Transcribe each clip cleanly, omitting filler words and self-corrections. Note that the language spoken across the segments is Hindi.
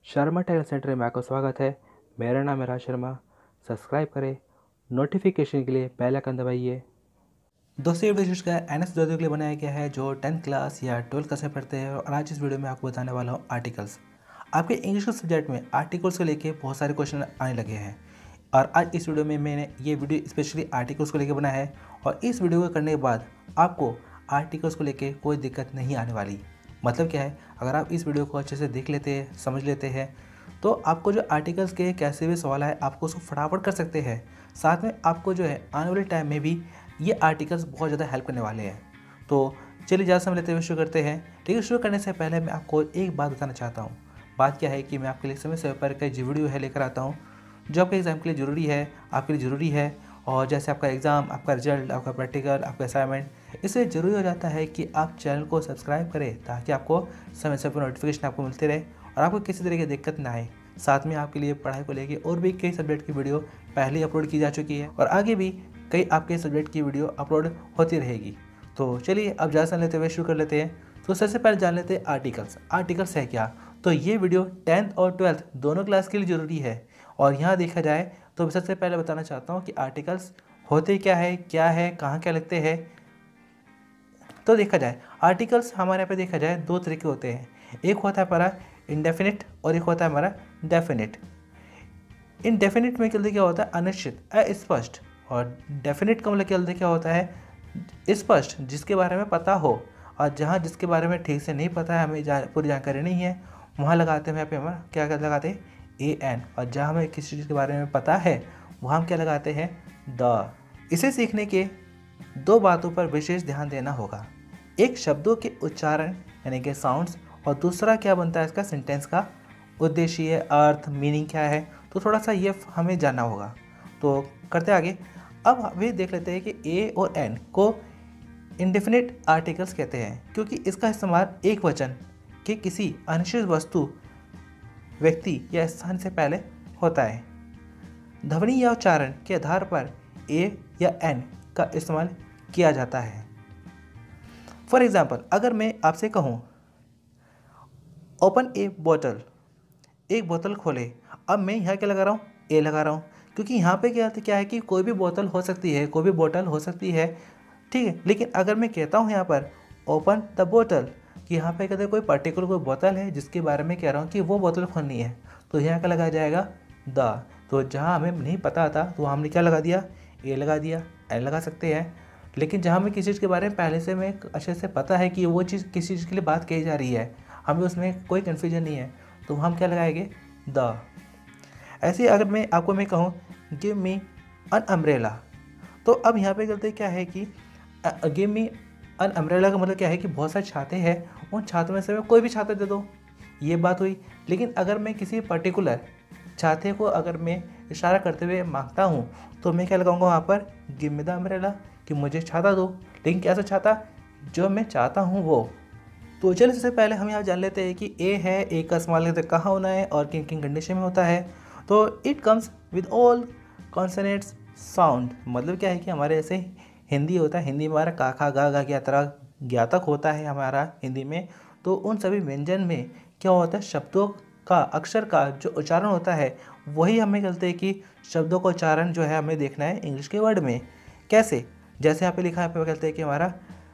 शर्मा टैलेंट सेंटर में आपका स्वागत है। मेरा नाम है राज शर्मा। सब्सक्राइब करें, नोटिफिकेशन के लिए बेल आइकन दबाइए। दोस्तों, ये वीडियो का एनएस के लिए बनाया गया है जो 10th क्लास या 12th क्लास में पढ़ते हैं। और आज इस वीडियो में आपको बताने वाला हूँ आर्टिकल्स। आपके इंग्लिश के सब्जेक्ट में आर्टिकल्स को लेके बहुत सारे क्वेश्चन आने लगे हैं और आज इस वीडियो में मैंने ये वीडियो स्पेशली आर्टिकल्स को लेकर बनाया है। और इस वीडियो को करने के बाद आपको आर्टिकल्स को लेके कोई दिक्कत नहीं आने वाली। मतलब क्या है, अगर आप इस वीडियो को अच्छे से देख लेते हैं, समझ लेते हैं, तो आपको जो आर्टिकल्स के कैसे भी सवाल है आपको उसको फटाफट कर सकते हैं। साथ में आपको जो है आने वाले टाइम में भी ये आर्टिकल्स बहुत ज़्यादा हेल्प करने वाले हैं। तो चलिए ज़्यादा समय लेते हुए शुरू करते हैं। लेकिन शुरू करने से पहले मैं आपको एक बात बताना चाहता हूँ। बात क्या है कि मैं आपके लिए समय समय पर कई वीडियो है लेकर आता हूँ जो आपके एग्ज़ाम के लिए ज़रूरी है, आपके लिए ज़रूरी है। और जैसे आपका एग्ज़ाम, आपका रिजल्ट, आपका प्रैक्टिकल, आपका असाइनमेंट, इससे ज़रूरी हो जाता है कि आप चैनल को सब्सक्राइब करें ताकि आपको समय समय पर नोटिफिकेशन आपको मिलते रहे और आपको किसी तरह की दिक्कत ना आए। साथ में आपके लिए पढ़ाई को लेके और भी कई सब्जेक्ट की वीडियो पहले अपलोड की जा चुकी है और आगे भी कई आपके सब्जेक्ट की वीडियो अपलोड होती रहेगी। तो चलिए अब ज़्यादा समय लेते हुए शुरू कर लेते हैं। तो सबसे पहले जान लेते हैं आर्टिकल्स। आर्टिकल्स है क्या? तो ये वीडियो 10th और 12th दोनों क्लास के लिए ज़रूरी है। और यहाँ देखा जाए तो सबसे पहले बताना चाहता हूँ कि आर्टिकल्स होते क्या है, कहाँ क्या लगते हैं। तो देखा जाए आर्टिकल्स हमारे यहाँ पे देखा जाए दो तरीके होते हैं। एक होता है हमारा इंडेफिनिट और एक होता है हमारा डेफिनिट। इनडेफिनिट में क्या होता है? अनिश्चित, अस्पष्ट। और डेफिनिट का मतलब क्या होता है? स्पष्ट, जिसके बारे में पता हो। और जहाँ जिसके बारे में ठीक से नहीं पता है, हमें पूरी जानकारी नहीं है, वहाँ लगाते हैं यहाँ पे हम क्या लगाते हैं? AN। और जहाँ हमें किसी चीज़ के बारे में पता है वहाँ हम क्या लगाते हैं? द। इसे सीखने के दो बातों पर विशेष ध्यान देना होगा। एक शब्दों के उच्चारण यानी कि साउंड्स, और दूसरा क्या बनता है इसका? सेंटेंस का उद्देश्य, अर्थ, मीनिंग क्या है। तो थोड़ा सा ये हमें जानना होगा। तो करते आगे। अब अभी देख लेते हैं कि A और N को इंडेफिनिट आर्टिकल्स कहते हैं क्योंकि इसका इस्तेमाल एक वचन के किसी अनिश्चित वस्तु, व्यक्ति या स्थान से पहले होता है। ध्वनि या उच्चारण के आधार पर A या N का इस्तेमाल किया जाता है। फॉर एग्जाम्पल, अगर मैं आपसे कहूँ ओपन ए बोतल, एक बोतल खोले, अब मैं यहाँ क्या लगा रहा हूँ? ए लगा रहा हूँ क्योंकि यहाँ पे क्या है कि कोई भी बोतल हो सकती है, कोई भी बोतल हो सकती है, ठीक है। लेकिन अगर मैं कहता हूँ यहाँ पर ओपन द बोतल, कि यहाँ पे कहते कोई पर्टिकुलर कोई बोतल है जिसके बारे में कह रहा हूँ कि वो बोतल खोलनी है, तो यहाँ क्या लगाया जाएगा? द। तो जहाँ हमें नहीं पता था तो हमने क्या लगा दिया? ए लगा दिया। एन लगा सकते हैं। लेकिन जहाँ हमें किसी चीज़ के बारे में पहले से हमें अच्छे से पता है कि वो चीज़ किसी चीज़ के लिए बात कही जा रही है, हमें उसमें कोई कन्फ्यूजन नहीं है, तो हम क्या लगाएंगे? द। ऐसे ही अगर मैं कहूँ गिव मी अन अम्ब्रेला, तो अब यहाँ पे गलती क्या है कि गिव मी अन अम्ब्रेला का मतलब क्या है कि बहुत सारे छाते हैं, उन छातों में से मैं कोई भी छाता दे दो, ये बात हुई। लेकिन अगर मैं किसी पर्टिकुलर छाते को अगर मैं इशारा करते हुए मांगता हूँ तो मैं क्या लगाऊंगा वहाँ पर? गिव मी द अम्ब्रेला, कि मुझे छाता दो। लेकिन कैसा छाता? जो मैं चाहता हूँ वो। तो चलिए सबसे पहले हम यहाँ जान लेते हैं कि ए है, ए का इस्तेमाल कहाँ होना है और किन किन कंडीशन में होता है। तो it comes with all consonants sound. मतलब क्या है कि हमारे ऐसे हिंदी होता है, हिंदी में हमारा का खा गा गा ज्ञातक होता है हमारा हिंदी में। तो उन सभी व्यंजन में क्या होता है? शब्दों का, अक्षर का जो उच्चारण होता है वही हमें कहते हैं कि शब्दों का उच्चारण जो है हमें देखना है इंग्लिश के वर्ड में। कैसे? जैसे यहाँ पे लिखा है, यहाँ पे कहते हैं कि हमारा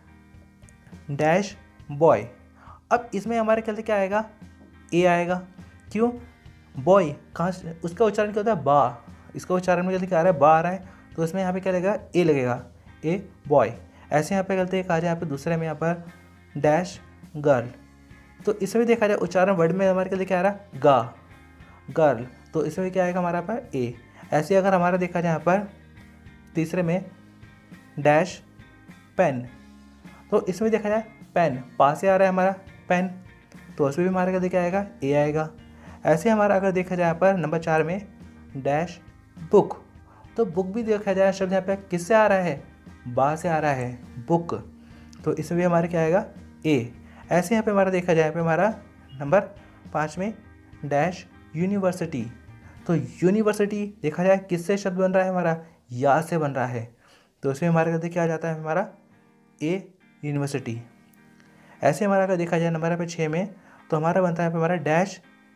डैश बॉय। अब इसमें हमारे ख्याल से क्या आएगा? ए आएगा। क्यों? बॉय कहाँ से, उसका उच्चारण क्या होता है? बा। इसका उच्चारण में क्या आ रहा है? बा आ रहा है, तो इसमें यहाँ पे क्या लगेगा? ए लगेगा, ए बॉय। ऐसे यहाँ पे गलती कहा जाए, यहाँ पे दूसरे में यहाँ पर डैश गर्ल। तो इसमें देखा जाए उच्चारण वर्ड में हमारे क्या आ रहा है? गा, गर्ल। तो इसमें क्या आएगा हमारा पर? ए। ऐसे अगर हमारा देखा जाए यहाँ पर तीसरे में डैश पेन, तो इसमें देखा जाए पेन, पास से आ रहा है हमारा पेन, तो उसमें भी हमारे क्या आएगा? ए आएगा। ऐसे हमारा अगर देखा जाए यहाँ पर नंबर 4 में डैश बुक, तो बुक भी देखा जाए शब्द यहाँ पे किससे आ रहा है? बा से आ रहा है, बुक। तो इसमें भी हमारे क्या आएगा? ए। ऐसे यहाँ पे हमारा देखा जाए, यहाँ पे हमारा नंबर 5 में डैश यूनिवर्सिटी, तो यूनिवर्सिटी देखा जाए किससे शब्द बन रहा है हमारा? या से बन रहा है, तो इसमें हमारे क्या आ जाता है हमारा? A university. ऐसे हमारा अगर देखा जाए नंबर यहाँ पे 6 में, तो हमारा बनता है यहाँ पे हमारा डैश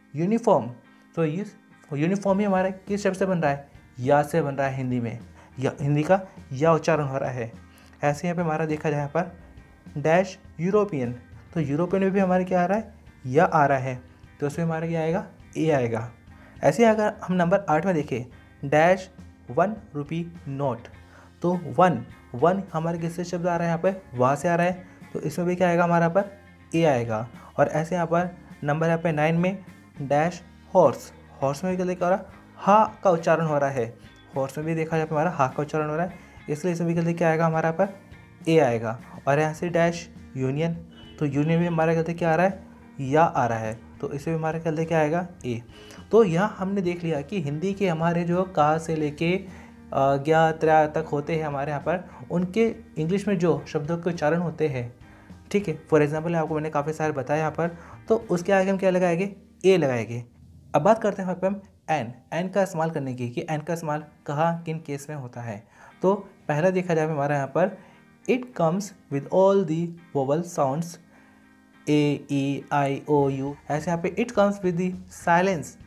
यूनिफॉर्म, तो ये यूनिफॉर्म ही हमारा किस शब्द से बन रहा है, या से बन रहा है हिंदी में, या हिंदी का या उच्चारण हो रहा है। ऐसे यहाँ पे हमारा देखा जाए यहाँ पर डैश यूरोपियन, तो यूरोपियन में भी हमारे क्या आ रहा है, या आ रहा है, तो उसमें हमारा क्या आएगा, ए आएगा। ऐसे अगर हम नंबर 8 में देखें डैश 1 रुपी नोट, तो वन हमारे किससे शब्द आ रहा है यहाँ पर, वहाँ से आ रहा है, तो इसमें भी क्या आएगा हमारा पर ए आएगा। और ऐसे यहाँ पर नंबर यहाँ पे 9 में डैश हॉर्स में भी क्या देखा रहा, हा का उच्चारण हो रहा है, हॉर्स में भी देखा जाए हमारा हा का उच्चारण हो रहा है, इसलिए इसमें भी क्या आएगा हमारा पर ए आएगा। और यहाँ से डैश यूनियन, तो यूनियन में हमारा क्या आ रहा है, या आ रहा है, तो इसमें भी हमारा क्या आएगा, ए। तो यहाँ हमने देख लिया कि हिंदी के हमारे जो का से लेके ज्ञा त्रा तक होते हैं हमारे यहाँ पर, उनके इंग्लिश में जो शब्दों के उच्चारण होते हैं, ठीक है। फॉर एग्जांपल आपको मैंने काफ़ी सारे बताया यहाँ पर, तो उसके आगे हम क्या लगाएंगे, ए लगाएंगे। अब बात करते हैं यहाँ पर हम एन का इस्तेमाल करने की, कि एन का इस्तेमाल कहाँ किन केस में होता है। तो पहला देखा जाए हमारा यहाँ पर it comes with all the vowel sounds a e i o u. ऐसे यहाँ पे it comes with the silence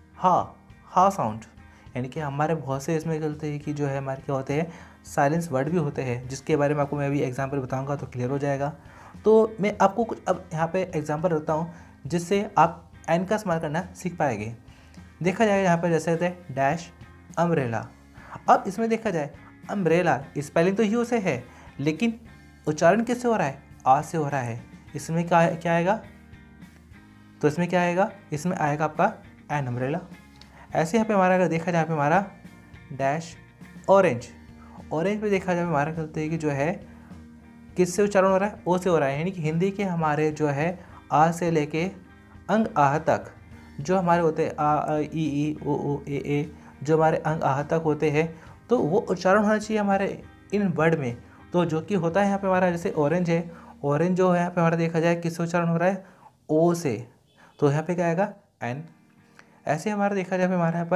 हा साउंड, यानी कि हमारे बहुत से इसमें चलते हैं कि जो है हमारे क्या होते हैं, साइलेंस वर्ड भी होते हैं, जिसके बारे में आपको मैं अभी एग्जांपल बताऊंगा तो क्लियर हो जाएगा। तो मैं आपको कुछ अब यहाँ पे एग्जांपल रखता हूँ जिससे आप एन का इस्तेमाल करना सीख पाएंगे। देखा जाए यहाँ पर जैसे होते हैं डैश अम्ब्रेला। अब इसमें देखा जाए अम्ब्रेला स्पेलिंग तो यू से है, लेकिन उच्चारण किससे हो रहा है, आ से हो रहा है। इसमें क्या आएगा, तो इसमें क्या आएगा, इसमें आएगा आपका एन अम्ब्रेला। ऐसे यहाँ पे हमारा अगर देखा जाए हमारा डैश ऑरेंज पे देखा जाए हमारा कहते हैं कि जो है किससे उच्चारण हो रहा है, ओ से हो रहा है, यानी कि हिंदी के हमारे जो है आ से लेके अंग आह तक जो हमारे होते हैं आ ई ओ ए जो हमारे अंग आह तक होते हैं, तो वो उच्चारण होना चाहिए हमारे इन वर्ड में। तो जो कि होता है यहाँ पे हमारा जैसे ऑरेंज है, ऑरेंज जो है यहाँ पे हमारा देखा जाए किससे उच्चारण हो रहा है, ओ से, तो यहाँ पे क्या आएगा एन। ऐसे हमारा देखा जाए हमारे यहाँ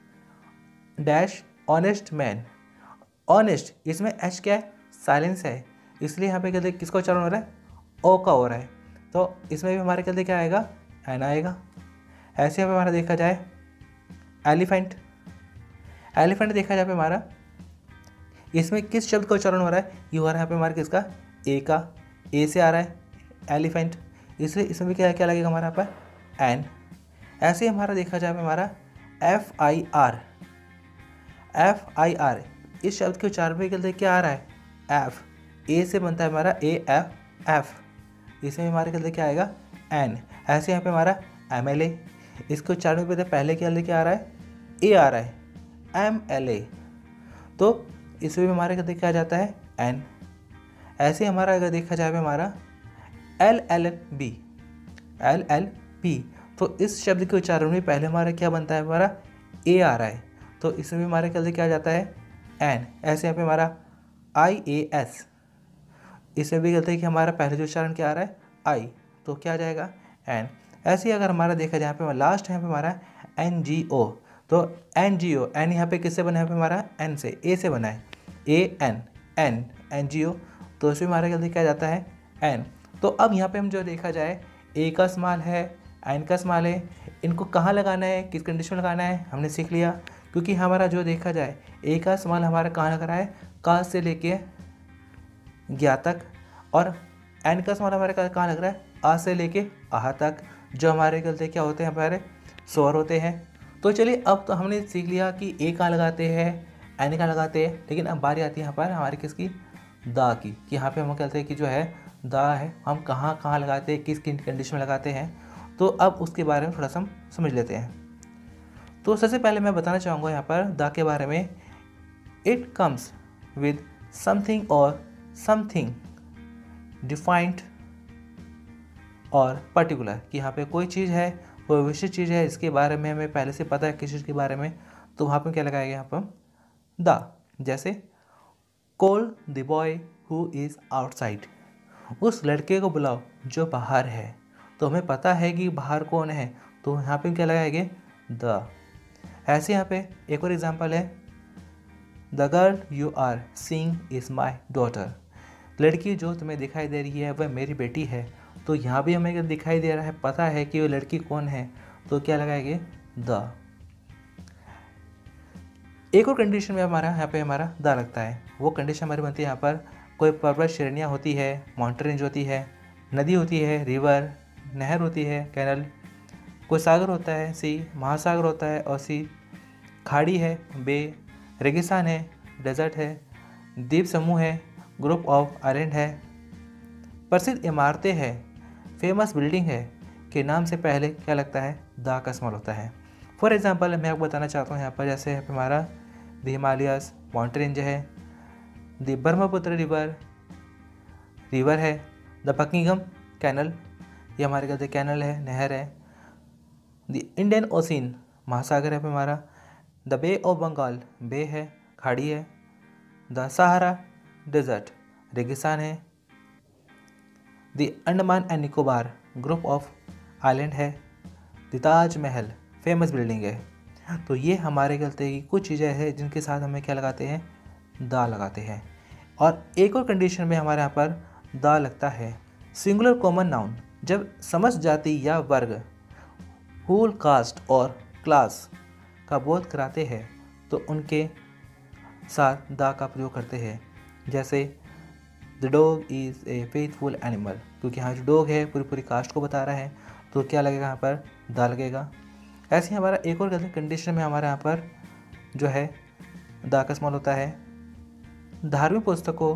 पर डैश ऑनेस्ट मैन, ऑनेस्ट इसमें एच क्या है, साइलेंस है, इसलिए यहाँ पे कहते किसका उच्चारण हो रहा है, ओ का हो रहा है, तो इसमें भी हमारे कहते क्या आएगा, एन आएगा। ऐसे यहाँ पे हमारा देखा जाए एलिफेंट देखा जाए हमारा, इसमें किस शब्द का उच्चारण हो रहा है, ये हो रहा है यहाँ पे हमारे किसका, ए का, ए से आ रहा है एलिफेंट, इसलिए इसमें भी क्या लगेगा हमारा यहाँ पर एन। ऐसे हमारा देखा जाए हमारा एफ आई आर, इस शब्द के उच्चारण में कहते क्या आ रहा है, एफ, ए से बनता है हमारा ए एफ, इसमें हमारे कहते क्या आएगा एन। ऐसे यहाँ पे हमारा MLA, इसके उच्चारण में पहले क्या आ रहा है, ए आ रहा है, MLA, तो इसमें भी हमारे कहते क्या आ जाता है एन। ऐसे हमारा अगर देखा जाए हमारा LLB, तो इस शब्द के उच्चारण में पहले हमारा क्या बनता है, हमारा ए आ रहा है, तो इसमें भी हमारे कहते क्या आ जाता है एन। ऐसे यहाँ पे हमारा IAS, इसमें भी कहते हैं कि हमारा पहले जो उच्चारण क्या आ रहा है आई, तो क्या आ जाएगा एन। ऐसे ही अगर हमारा देखा जाए यहाँ पे लास्ट है यहाँ पे हमारा NGO, तो NGO, एन यहाँ पे किससे बना है हमारा, एन से, ए से बना है, AN NGO, तो इसमें हमारा कहते क्या जाता है एन। तो अब यहाँ पे हम जो देखा जाए ए का इस्तेमाल है, एन का इस्तेमाल है, इनको कहाँ लगाना है, किस कंडीशन में लगाना है हमने सीख लिया। क्योंकि हमारा जो देखा जाए ए का इस्तेमाल हमारा कहाँ लग रहा है, का से लेके ज्ञा तक, और एन का इस्तेमाल हमारे कहाँ लग रहा है, आ से लेके आह तक, जो हमारे गलते क्या होते हैं, हमारे स्वर होते हैं। तो चलिए अब तो हमने सीख लिया कि ए कहाँ लगाते हैं, एन कहाँ लगाते हैं, लेकिन अब बारी आती है यहाँ पर हमारी किसकी, दा की, कि यहाँ पे हम कहते हैं कि जो है दा है, हम कहाँ लगाते हैं, किस कंडीशन में लगाते हैं। तो अब उसके बारे में थोड़ा सा समझ लेते हैं। तो सबसे पहले मैं बताना चाहूँगा यहाँ पर दा के बारे में, इट कम्स विद समथिंग और समथिंग डिफाइंड और पर्टिकुलर, कि यहाँ पे कोई चीज़ है, कोई विशिष्ट चीज़ है, इसके बारे में हमें पहले से पता है किस चीज़ के बारे में, तो वहाँ पे क्या लगाएगा यहाँ पर दा। जैसे call the boy who is outside, उस लड़के को बुलाओ जो बाहर है, तो हमें पता है कि बाहर कौन है, तो यहाँ पे क्या लगाएंगे द। ऐसे यहाँ पे एक और एग्जांपल है, the girl you are seeing is my daughter, लड़की जो तुम्हें दिखाई दे रही है वह मेरी बेटी है, तो यहाँ भी हमें दिखाई दे रहा है, पता है कि वो लड़की कौन है, तो क्या लगाएंगे? द। एक और कंडीशन में हमारा यहाँ पे हमारा द लगता है। वो कंडीशन हमारी बनती है यहाँ पर, कोई पर्वत श्रेणियाँ होती है, माउंटेन रेंज होती है, नदी होती है, रिवर, नहर होती है, कैनल, कोई सागर होता है, सी, महासागर होता है और सी, खाड़ी है, बे, रेगिस्तान है, डेजर्ट है, द्वीप समूह है, ग्रुप ऑफ आइलैंड है, प्रसिद्ध इमारतें हैं, फेमस बिल्डिंग है के नाम से पहले क्या लगता है? द का इस्तेमाल होता है। फॉर एग्जांपल मैं आपको बताना चाहता हूँ यहाँ पर, जैसे यहाँ पे हमारा द हिमालयस माउंटेन रेंज है, द ब्रह्मपुत्र रिवर है, द बकिंगम कैनल, ये हमारे कहते कैनल है, नहर है, द इंडियन ओशियन महासागर है पे हमारा, the bay of Bengal bay है, खाड़ी है, द सहारा डेजर्ट रेगिस्तान है, the Andaman and Nicobar group of island है, द ताजमहल फेमस बिल्डिंग है। तो ये हमारे कहते हैं कि कुछ चीज़ें हैं जिनके साथ हमें क्या लगाते हैं? द लगाते हैं। और एक और कंडीशन में हमारे यहाँ पर द लगता है, सिंगुलर कॉमन नाउन, जब समस्त जाति या वर्ग, होल कास्ट और क्लास का बोध कराते हैं तो उनके साथ द का प्रयोग करते हैं। जैसे the dog is a faithful animal, क्योंकि यहाँ जो डॉग है पूरी कास्ट को बता रहा है, तो क्या लगेगा यहाँ पर? द लगेगा। ऐसे ही हमारा एक और कंडीशन में हमारे यहाँ पर जो है द का इस्तेमाल होता है, धार्मिक पुस्तकों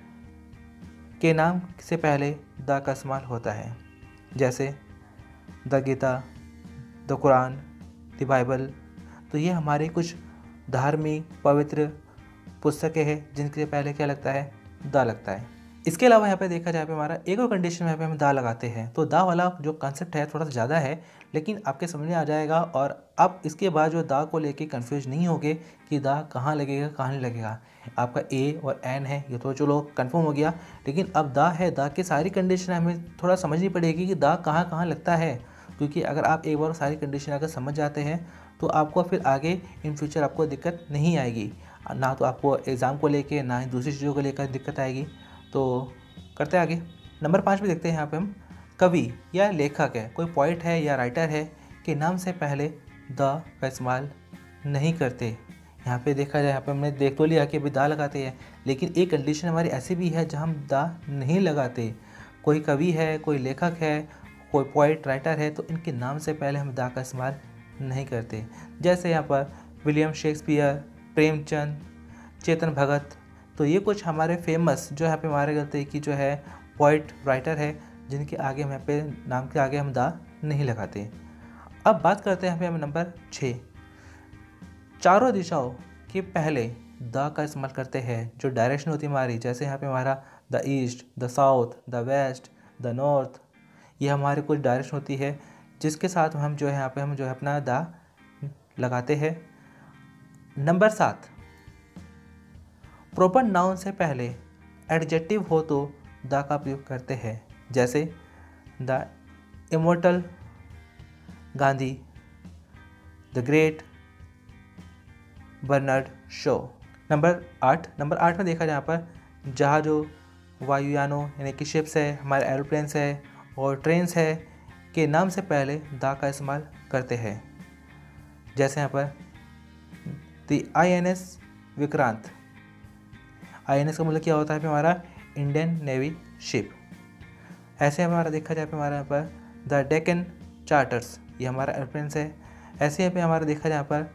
के नाम से पहले द का इस्तेमाल होता है। जैसे the Gita, the Quran, the Bible. तो ये हमारे कुछ धार्मिक पवित्र पुस्तकें हैं जिनके पहले क्या लगता है? द लगता है। इसके अलावा यहाँ पे देखा जाए पे हमारा एक और कंडीशन में यहाँ पे हम दा लगाते हैं। तो दा वाला जो कंसेप्ट है थोड़ा सा ज़्यादा है, लेकिन आपके समझ में आ जाएगा और आप इसके बाद जो दा को लेके कंफ्यूज नहीं होगे कि दा कहाँ लगेगा कहाँ नहीं लगेगा। आपका ए और एन है ये तो चलो कंफर्म हो गया, लेकिन अब दा है, दा की सारी कंडीशन हमें थोड़ा समझनी पड़ेगी कि दा कहाँ कहाँ लगता है, क्योंकि अगर आप एक बार सारी कंडीशन अगर समझ जाते हैं तो आपको फिर आगे इन फ्यूचर आपको दिक्कत नहीं आएगी, ना तो आपको एग्ज़ाम को लेके ना ही दूसरी चीज़ों को लेकर दिक्कत आएगी। तो करते हैं आगे। नंबर 5 पे देखते हैं। यहाँ पे हम कवि या लेखक है, कोई पोइट है या राइटर है के नाम से पहले द का इस्तेमाल नहीं करते। यहाँ पे देखा जाए, यहाँ पे हमने देख तो लिया कि अभी दा लगाते हैं, लेकिन एक कंडीशन हमारी ऐसी भी है जहाँ हम दा नहीं लगाते। कोई कवि है, कोई लेखक है, कोई पोइट राइटर है, तो इनके नाम से पहले हम दा का इस्तेमाल नहीं करते। जैसे यहाँ पर विलियम शेक्सपियर, प्रेमचंद, चेतन भगत। तो ये कुछ हमारे फेमस जो यहाँ पे हमारे कहते हैं कि जो है पोइट राइटर है, जिनके आगे हम यहाँ पे नाम के आगे हम दा नहीं लगाते। अब बात करते हैं यहाँ पे हम नंबर 6, चारों दिशाओं के पहले द का इस्तेमाल करते हैं। जो डायरेक्शन होती है हमारी, जैसे यहाँ पे हमारा the east, the south, the west, the north, ये हमारे कुछ डायरेक्शन होती है जिसके साथ हम जो है यहाँ पे हम जो है अपना द लगाते हैं। नंबर 7, प्रॉपर नाउन से पहले एडजेक्टिव हो तो द का प्रयोग करते हैं। जैसे the immortal Gandhi, the great Bernard Shaw. Number 8 में देखा जाए यहाँ पर जहाज़ों, वायुयानों यानी कि शिप्स है, हमारे एरोप्लेन्स है और ट्रेन्स है के नाम से पहले द का इस्तेमाल करते हैं। जैसे यहाँ पर द INS विक्रांत। INS का मतलब क्या होता है पे हमारा इंडियन नेवी शिप। ऐसे हमारा देखा जाए पे हमारा यहाँ पर द डेक्कन चार्टर्स, ये हमारा एयरप्लेन्स है। ऐसे यहाँ पे हमारा देखा जाए यहाँ पर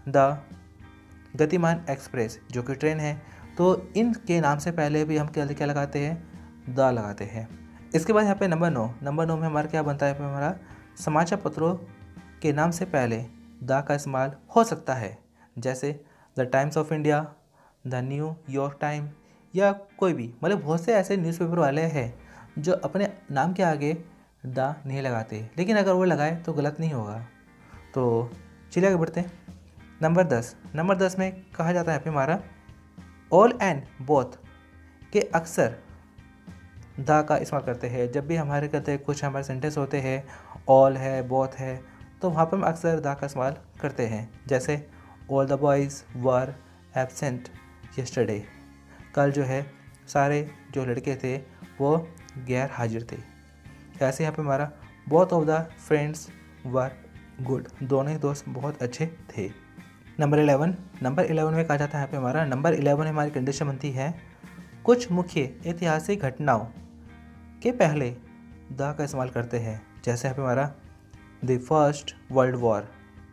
द गतिमान एक्सप्रेस जो कि ट्रेन है। तो इनके नाम से पहले भी हम क्या लगाते हैं? द लगाते हैं। इसके बाद यहाँ पे नंबर 9 में हमारा क्या बनता है पे हमारा समाचार पत्रों के नाम से पहले द का इस्तेमाल हो सकता है। जैसे the Times of India, the New York Time या कोई भी, मतलब बहुत से ऐसे न्यूज़पेपर वाले हैं जो अपने नाम के आगे द नहीं लगाते, लेकिन अगर वो लगाए तो गलत नहीं होगा। तो चलिए आगे बढ़ते हैं। नंबर 10 में कहा जाता है पे हमारा ऑल एंड बोथ के अक्सर द का इस्तेमाल करते हैं। जब भी हमारे कहते हैं कुछ हमारे सेंटेंस होते हैं, ऑल है, बोथ है, तो वहाँ पर हम अक्सर द का इस्तेमाल करते हैं। जैसे all the boys were absent yesterday, कल जो है सारे जो लड़के थे वो गैर हाजिर थे। ऐसे यहाँ पे हमारा both of the friends were good, दोनों ही दोस्त बहुत अच्छे थे। नंबर 11 में कहा जाता है यहाँ पे हमारा नंबर 11 में हमारी कंडीशन बनती है कुछ मुख्य ऐतिहासिक घटनाओं के पहले द का इस्तेमाल करते हैं। जैसे यहाँ पे हमारा the First World War,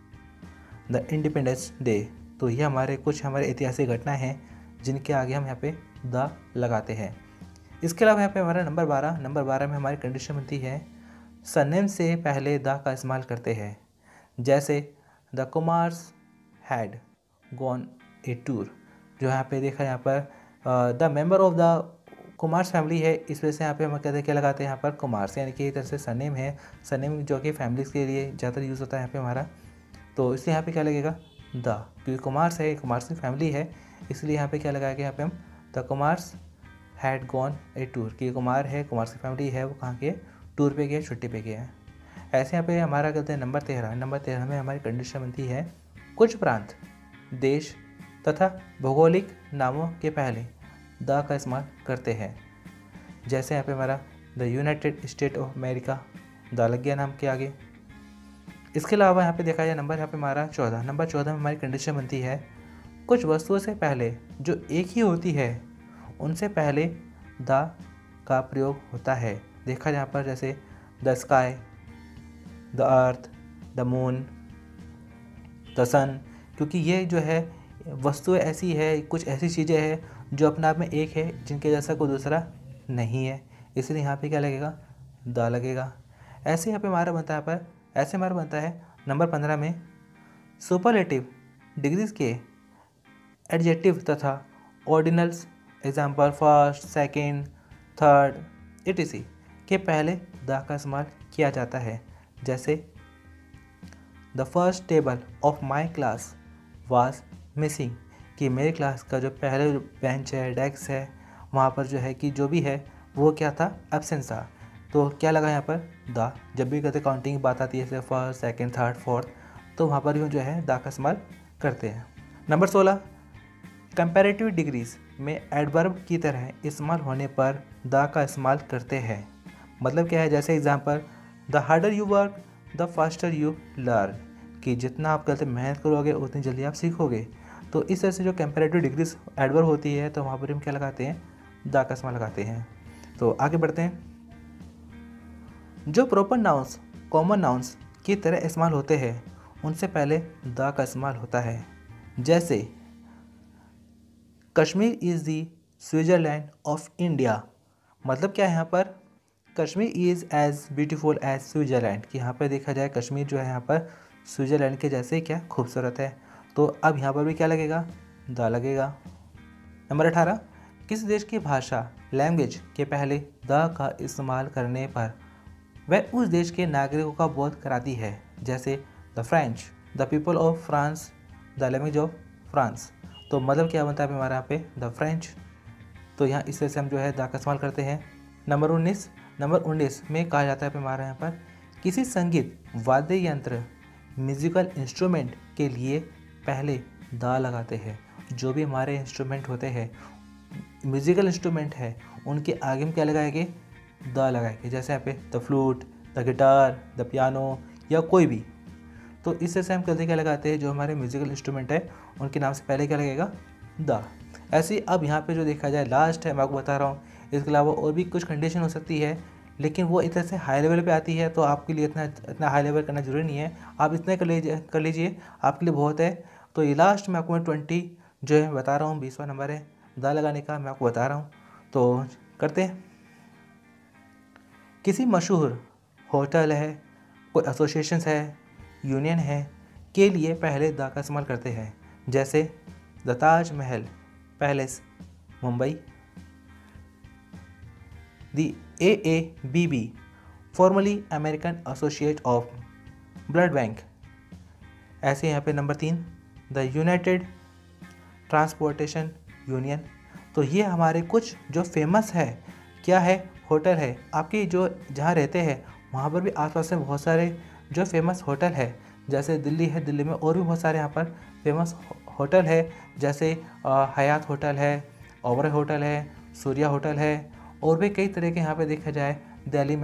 the Independence Day. तो ये कुछ हमारे ऐतिहासिक घटनाएं हैं जिनके आगे हम यहाँ पे द लगाते हैं। इसके अलावा यहाँ पे हमारा नंबर 12 में हमारी कंडीशन बनती है सरनेम से पहले द का इस्तेमाल करते हैं। जैसे the Kumars had gone a tour, जो यहाँ पे देखा यहाँ पर the member of the Kumars family है, इस वजह से यहाँ पे हम कहते हैं क्या लगाते हैं यहाँ पर कुमार्स, यानी कि एक तरह से सरनेम है, सरनेम जो कि फैमिलीज़ के लिए ज़्यादातर यूज़ होता है यहाँ पे हमारा। तो इसलिए यहाँ पे क्या लगेगा द, क्योंकि कुमार्स है, कुमार्स की फैमिली है, इसलिए यहाँ पे क्या लगाया गया यहाँ पे हम the Kumars had gone a tour, कि कुमार है, कुमार्स की फैमिली है, वो कहाँ के टूर पे गया, छुट्टी पे गया है। ऐसे यहाँ पे हमारा कहते हैं नंबर 13 में हमारी कंडीशन बनती है कुछ प्रांत, देश तथा भौगोलिक नामों के पहले द का इस्तेमाल करते हैं। जैसे यहाँ पे हमारा the United State of America, the लग गया नाम के आगे। इसके अलावा यहाँ पे देखा जाए नंबर यहाँ पे हमारा 14 में हमारी कंडीशन बनती है कुछ वस्तुओं से पहले जो एक ही होती है उनसे पहले द का प्रयोग होता है। देखा यहाँ पर जैसे the sky, the earth, the moon, the sun, क्योंकि ये जो है वस्तुएं ऐसी है, कुछ ऐसी चीज़ें हैं जो अपने आप में एक है, जिनके जैसा कोई दूसरा नहीं है, इसलिए यहाँ पे क्या लगेगा द लगेगा। ऐसे यहाँ पे हमारा बनता है नंबर 15 में सुपरलेटिव डिग्रीज के एडजेक्टिव तथा ordinals, example first, second, third etc के पहले द का इस्तेमाल किया जाता है। जैसे the first table of my class was missing, कि मेरे क्लास का जो पहले बेंच है, डेस्क है, वहाँ पर जो है कि जो भी है वो क्या था, एब्सेंस था। तो क्या लगा यहाँ पर द। जब भी कहते काउंटिंग की बात आती है जैसे फर्स्ट, सेकंड, थर्ड, फोर्थ, तो वहाँ पर भी जो है द का इस्तेमाल करते हैं। नंबर 16 कंपैरेटिव डिग्रीज में एडवर्ब की तरह इस्तेमाल होने पर द का इस्तेमाल करते हैं। मतलब क्या है, जैसे example the harder you work the faster you learn, कि जितना आप कहते मेहनत करोगे उतनी जल्दी आप सीखोगे। तो इस तरह से जो कंपैरेटिव डिग्रीज एडवर्ब होती है तो वहाँ पर हम क्या लगाते हैं द का इस्तेमाल लगाते हैं। तो आगे बढ़ते हैं। जो प्रॉपर नाउंस कॉमन नाउंस की तरह इस्तेमाल होते हैं उनसे पहले द का इस्तेमाल होता है। जैसे Kashmir is the Switzerland of India, मतलब क्या है यहाँ पर Kashmir is as beautiful as Switzerland, कि यहाँ पर देखा जाए कश्मीर जो है यहाँ पर स्विट्ज़रलैंड के जैसे क्या खूबसूरत है। तो अब यहाँ पर भी क्या लगेगा द लगेगा। नंबर 18 किस देश की भाषा लैंग्वेज के पहले द का इस्तेमाल करने पर वह उस देश के नागरिकों का बोध कराती है। जैसे the French, the people of France, the language of France. तो मतलब क्या बनता है हमारे यहाँ पे द फ्रेंच। तो यहाँ इस तरह से हम जो है द का इस्तेमाल करते हैं। नंबर 19 में कहा जाता है हमारे यहाँ पर किसी संगीत वाद्य यंत्र म्यूजिकल इंस्ट्रूमेंट के लिए पहले द लगाते हैं। जो भी हमारे इंस्ट्रूमेंट होते हैं, म्यूजिकल इंस्ट्रूमेंट है, उनके आगे हम क्या लगाएंगे द लगाएंगे। जैसे यहाँ पे the flute, the guitar, the piano या कोई भी। तो इस तरह से हम कहते क्या लगाते हैं जो हमारे म्यूजिकल इंस्ट्रूमेंट है उनके नाम से पहले क्या लगेगा द। ऐसे ही अब यहाँ पे जो देखा जाए लास्ट है, मैं आपको बता रहा हूँ, इसके अलावा और भी कुछ कंडीशन हो सकती है, लेकिन वो इस तरह से हाई लेवल पे आती है, तो आपके लिए इतना हाई लेवल करना जरूरी नहीं है, आप इतना कर लीजिए आपके लिए बहुत है। तो ये लास्ट में आपको मैं 20 जो है बता रहा हूँ, 20वां नंबर है द लगाने का, मैं आपको बता रहा हूँ। तो करते हैं। किसी मशहूर होटल है, कोई एसोसिएशन है, यूनियन है के लिए पहले द का इस्तेमाल करते हैं। जैसे the Taj Mahal palace Mumbai, the AABB formerly American associate of blood bank. ऐसे यहाँ पे number 3 the United Transportation Union. तो ये हमारे कुछ जो फेमस है क्या है होटल है, आपकी जो जहाँ रहते हैं वहाँ पर भी आसपास में बहुत सारे जो फेमस होटल है। जैसे दिल्ली है, दिल्ली में और भी बहुत सारे यहाँ पर फेमस होटल है, जैसे हयात होटल है, ओबरॉय होटल है, सूर्या होटल है, और भी कई तरह के यहाँ पे देखा जाए दिल्ली में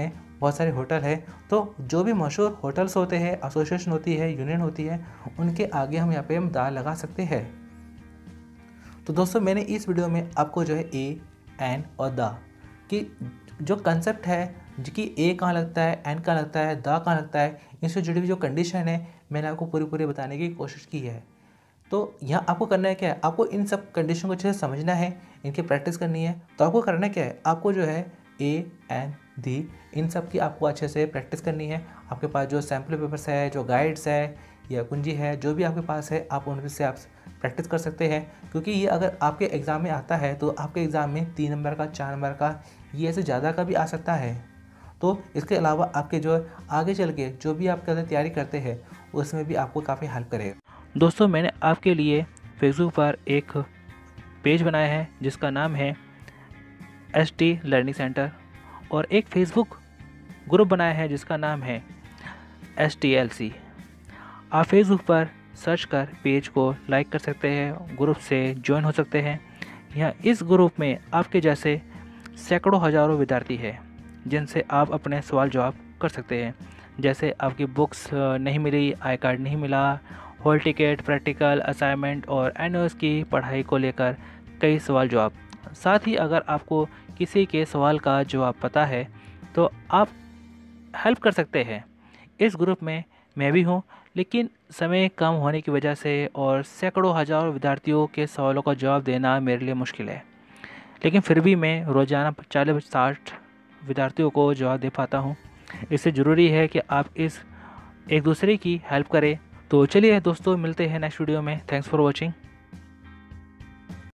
बहुत सारे होटल है, तो जो भी मशहूर होटल्स होते हैं, एसोसिएशन होती है, यूनियन होती है, उनके आगे हम यहाँ पे हम दा लगा सकते हैं। तो दोस्तों मैंने इस वीडियो में आपको जो है ए, एन और दा की जो कंसेप्ट है, जो कि ए कहाँ लगता है, एन कहाँ लगता है, दा कहाँ लगता है, इनसे जुड़ी हुई जो कंडीशन है मैंने आपको पूरी बताने की कोशिश की है। तो यहाँ आपको करना है क्या है, आपको इन सब कंडीशन को अच्छे से समझना है, इनकी प्रैक्टिस करनी है। तो आपको करना क्या है, आपको जो है ए, एन, दी इन सब की आपको अच्छे से प्रैक्टिस करनी है। आपके पास जो सैम्पल पेपर्स है, जो गाइड्स है या कुंजी है, जो भी आपके पास है, आप उनसे आप प्रैक्टिस कर सकते हैं। क्योंकि ये अगर आपके एग्ज़ाम में आता है तो आपके एग्ज़ाम में 3 नंबर का, 4 नंबर का, ये ऐसे ज़्यादा का भी आ सकता है। तो इसके अलावा आपके जो आगे चल के जो भी आप तैयारी करते हैं उसमें भी आपको काफ़ी हेल्प करेगा। दोस्तों मैंने आपके लिए फेसबुक पर एक पेज बनाया है जिसका नाम है ST लर्निंग सेंटर, और एक फेसबुक ग्रुप बनाया है जिसका नाम है STLC। आप फेसबुक पर सर्च कर पेज को लाइक कर सकते हैं, ग्रुप से ज्वाइन हो सकते हैं। यहाँ इस ग्रुप में आपके जैसे सैकड़ों हज़ारों विद्यार्थी हैं जिनसे आप अपने सवाल जवाब कर सकते हैं। जैसे आपकी बुक्स नहीं मिली, आई कार्ड नहीं मिला, हॉल टिकट, प्रैक्टिकल, असाइनमेंट और एनुअल्स की पढ़ाई को लेकर कई सवाल जवाब। साथ ही अगर आपको किसी के सवाल का जवाब पता है तो आप हेल्प कर सकते हैं। इस ग्रुप में मैं भी हूँ, लेकिन समय कम होने की वजह से और सैकड़ों हज़ारों विद्यार्थियों के सवालों का जवाब देना मेरे लिए मुश्किल है, लेकिन फिर भी मैं रोज़ाना 40-60 विद्यार्थियों को जवाब दे पाता हूँ। इससे ज़रूरी है कि आप इस एक दूसरे की हेल्प करें। तो चलिए दोस्तों, मिलते हैं नेक्स्ट वीडियो में। Thanks for watching.